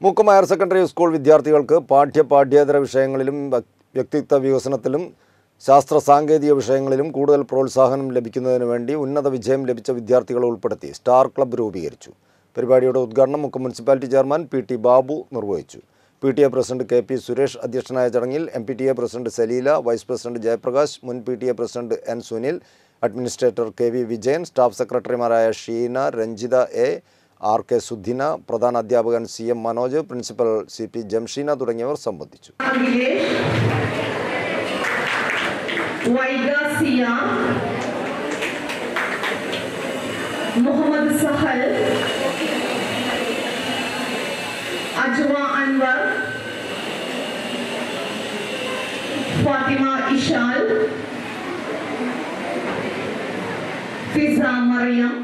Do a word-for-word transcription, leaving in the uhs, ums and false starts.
Mukkam higher secondary school വിദ്യാർത്ഥികൾക്ക് പാഠ്യ പാഠ്യേതര വിഷയങ്ങളിലും വ്യക്തിത്വ വികസനത്തിലും ശാസ്ത്ര സാങ്കേതിക വിഷയങ്ങളിലും കൂടുതൽ പ്രോത്സാഹനം ലഭിക്കുന്നതിന് വേണ്ടി ഉന്നത വിജയം ലഭിച്ച വിദ്യാർത്ഥികളെ ഉൾപ്പെടുത്തി സ്റ്റാർ ക്ലബ്ബ് രൂപീകരിച്ചു. പരിപാടിയുടെ ഉദ്ഘാടനം Mukkam municipality chairman P T Babu നിർവഹിച്ചു. P T A president K P Suresh അധ്യക്ഷനായ ചടങ്ങിൽ M P T A president Salila, vice president Jayaprakash, മുൻ P T A president N Sunil, administrator K V Vijayan, staff സെക്രട്ടറിമാരായ Sheena, Ranjitha A, R K Sudhina, പ്രധാന അധ്യാപകൻ C M Manoj, principal C P Jamsheena തുടങ്ങിയവർ സംബന്ധിച്ചു. മുഹമ്മദ് സഹൽ, അജ്വ അൻവർ, ഫാത്തിമ ഇഷാൽ, ഫിസ മറിയം,